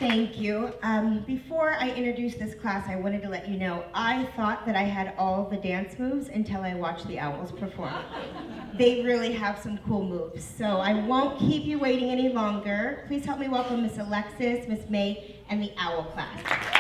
Thank you. Before I introduce this class, I wanted to let you know, I thought that I had all the dance moves until I watched the Owls perform. They really have some cool moves, so I won't keep you waiting any longer. Please help me welcome Miss Alexis, Miss May, and the Owl class.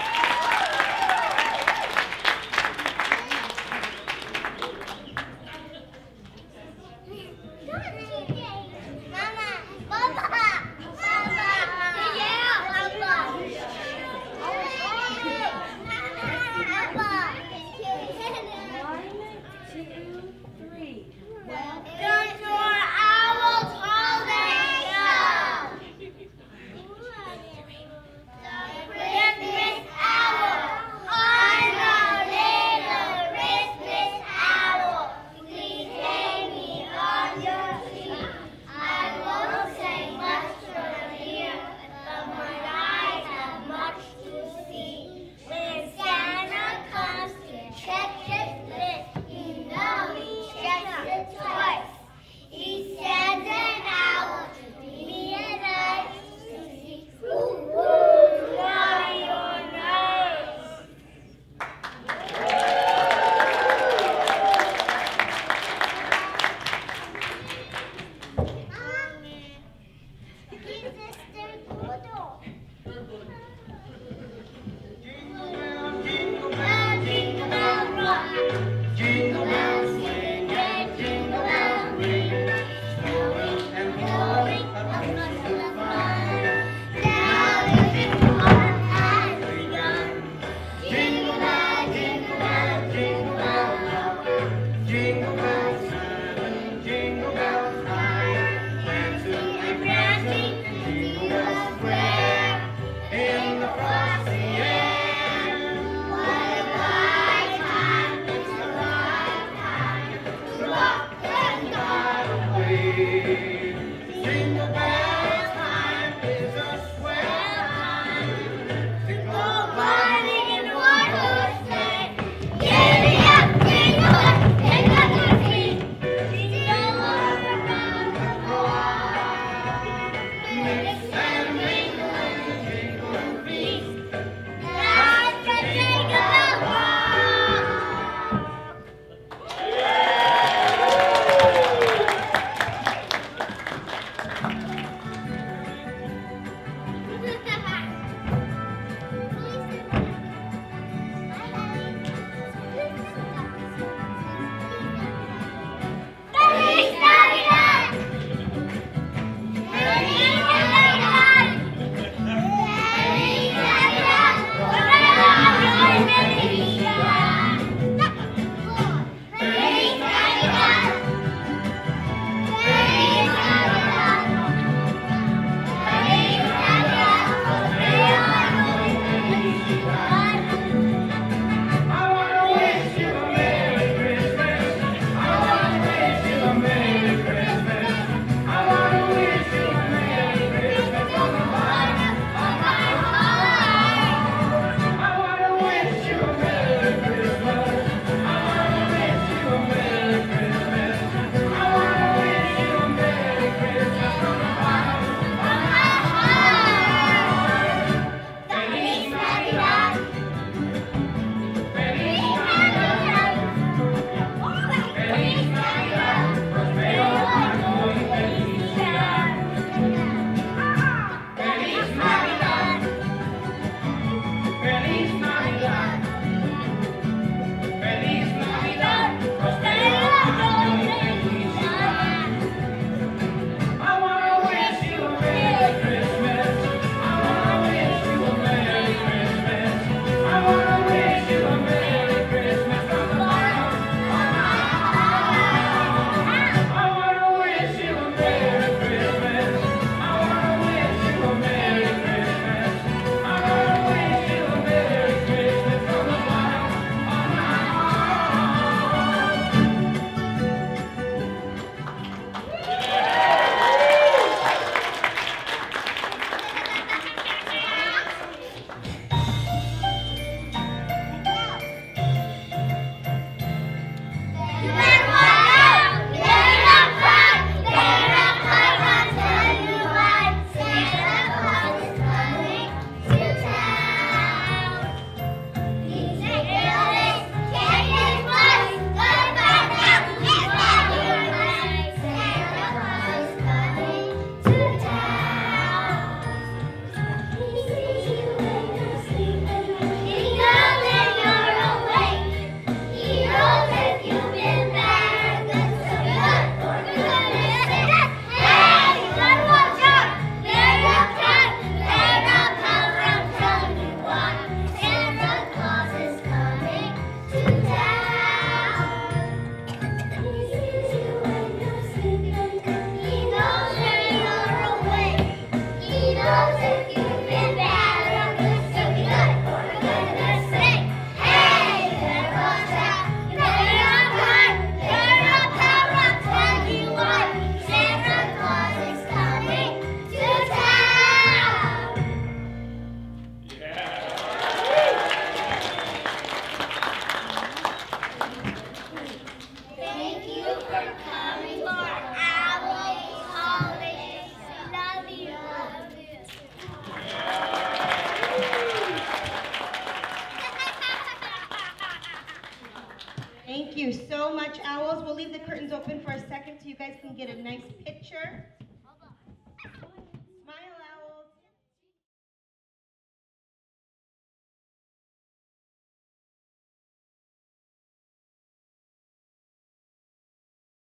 you so much, owls. We'll leave the curtains open for a second so you guys can get a nice picture.